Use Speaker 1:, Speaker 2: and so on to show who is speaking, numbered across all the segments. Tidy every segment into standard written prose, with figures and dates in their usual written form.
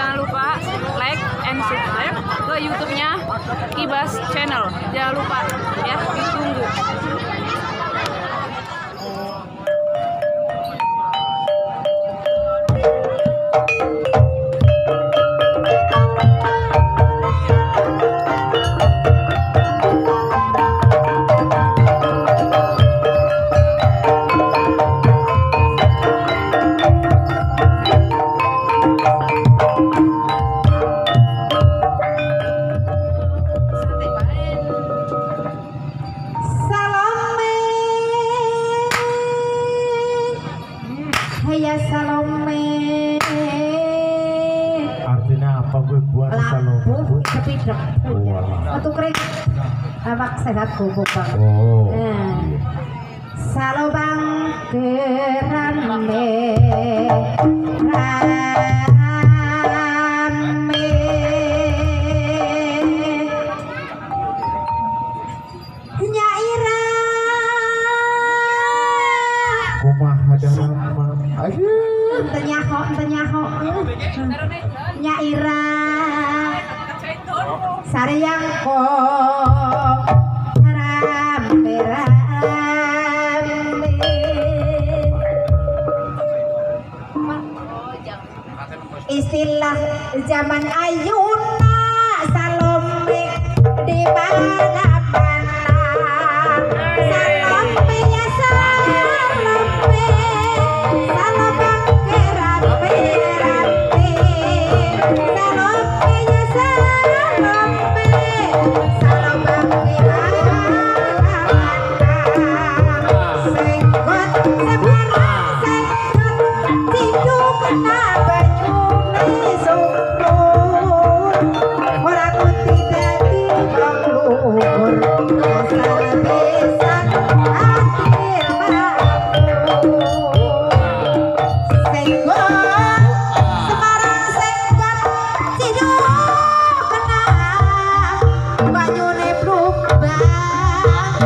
Speaker 1: jangan lupa like and subscribe ke YouTube-nya Kibas Channel. Jangan lupa ya, ditunggu.
Speaker 2: Salome.
Speaker 3: Artinya apa gue buat Salome?
Speaker 2: Cepidek. Atau kering. Awak sehat bubuk bang.
Speaker 3: Oh.
Speaker 2: Salobang kerame rame. Nyaira.
Speaker 3: Kumaha dalam
Speaker 2: Tenyaho Nyaira Sareyang ko rambe-rambe istilah zaman ayuna Salome di mana-mana Salome ya Salome Salobang kerape Salome ya Salome Salobang di mana-mana senggot sebarang senggot tidur kena banyune sungkur orang putih dadi banglur asal besan akhir makmur senggot sebarang senggot tidur kena banyune blumbang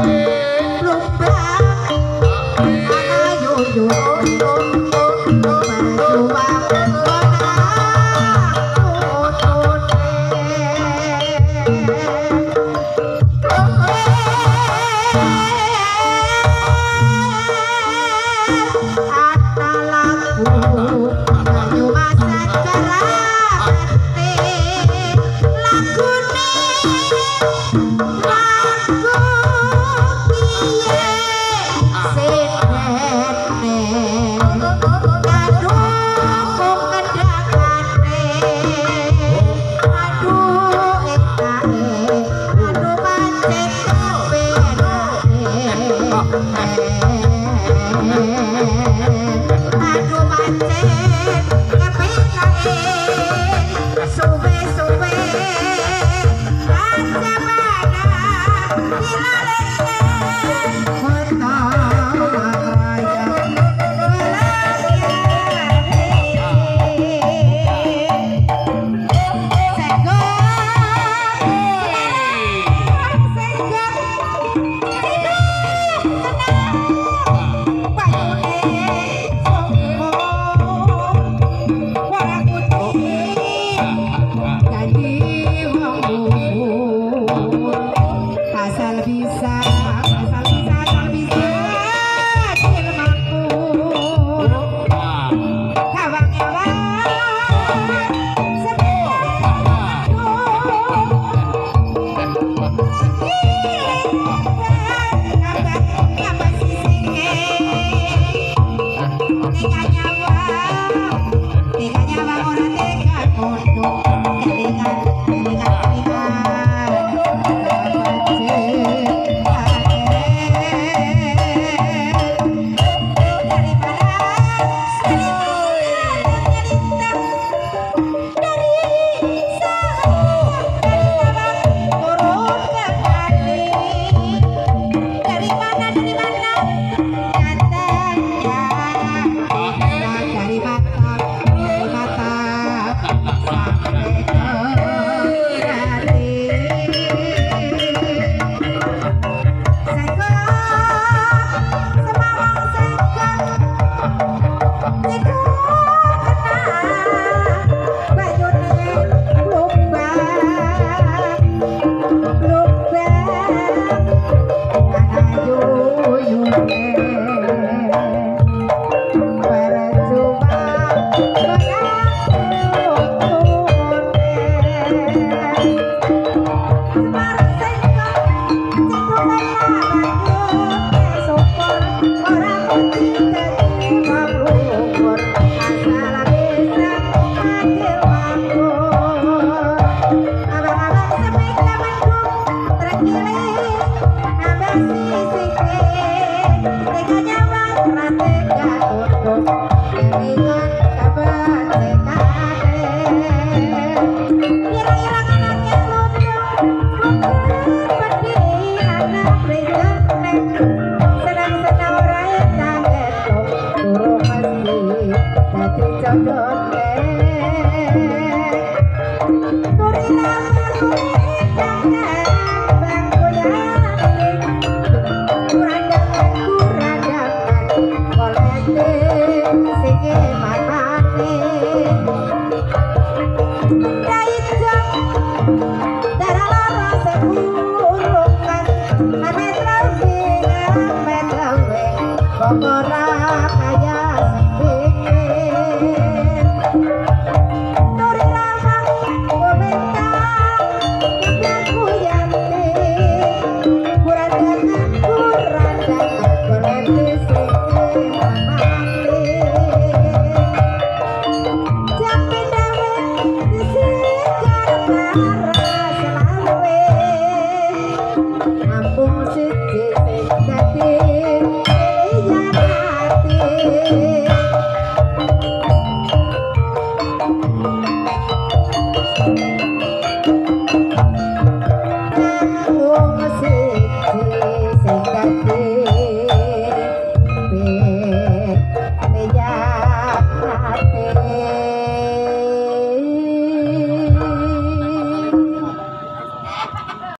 Speaker 2: ayo yo berjuang